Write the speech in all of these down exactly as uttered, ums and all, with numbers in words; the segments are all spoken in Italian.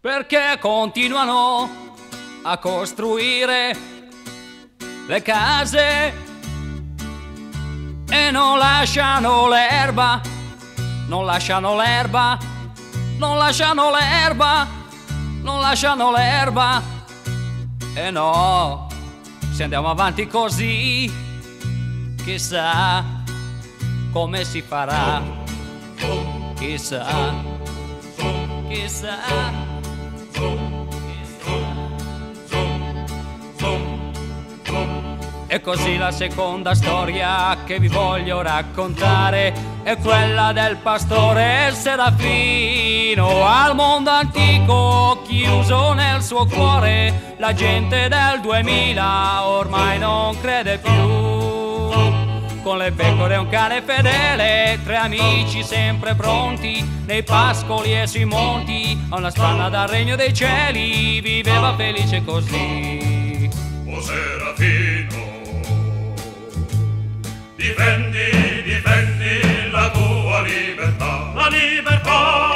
perché continuano a costruire le case e non lasciano l'erba, non lasciano l'erba, non lasciano l'erba, non lasciano l'erba. E no, se andiamo avanti così, chissà come si farà, chissà, chissà. E così la seconda storia che vi voglio raccontare è quella del pastore Serafino. Al mondo antico chiuso nel suo cuore, la gente del duemila ormai non crede più. Con le pecore e un cane fedele, tre amici sempre pronti, nei pascoli e sui monti, a una spanna dal regno dei cieli, viveva felice così. O Serafino, difendi, difendi la tua libertà, la libertà.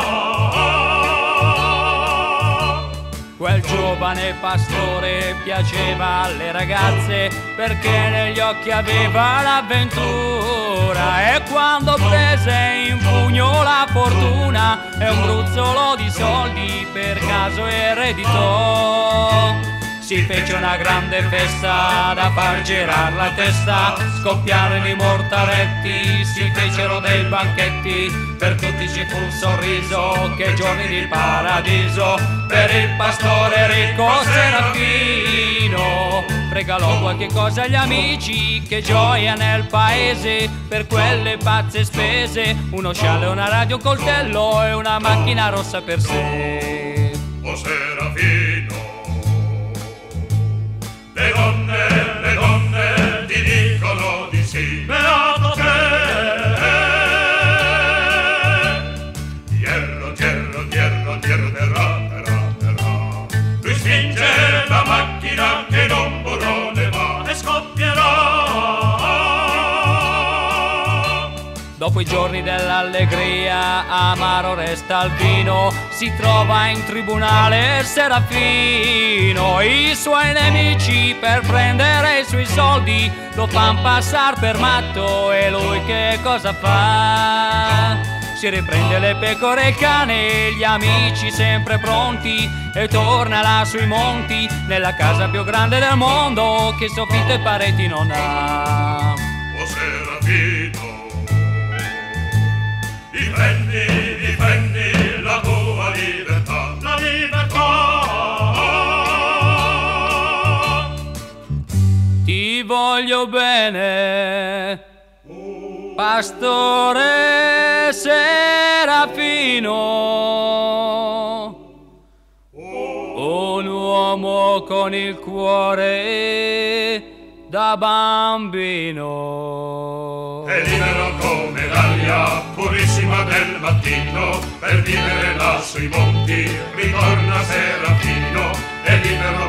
Quel giovane pastore piaceva alle ragazze perché negli occhi aveva l'avventura, e quando prese in pugno la fortuna e un gruzzolo di soldi per caso ereditò, si fece una grande festa da far girar la testa, scoppiarono i mortaretti, si fecero dei banchetti, per tutti ci fu un sorriso, che giorni di paradiso per il pastore ricco Serafino. Regalò qualche cosa agli amici, che gioia nel paese per quelle pazze spese, uno scialle, una radio, un coltello e una macchina rossa per sé. O Serafino, le donne, le donne ti dicono di sì. Beato te! Tierro, tierro, tierro, tierro, terra, terra, terra. Lui spinge la macchina che non burrone va e scoppierà. Dopo i giorni dell'allegria, amaro resta il vino, si trova in tribunale Serafino. I suoi nemici per prendere i suoi soldi lo fan passare per matto, e lui che cosa fa? Si riprende le pecore e il cane, gli amici sempre pronti, e torna là sui monti, nella casa più grande del mondo che soffitto e pareti non ha. O Serafino, difendi, difendi la tua libertà, la libertà. Ti voglio bene, pastore Serafino, un uomo con il cuore da bambino. È libero come l'aria purissima del mattino, per vivere là sui monti ritorna Serafino. È libero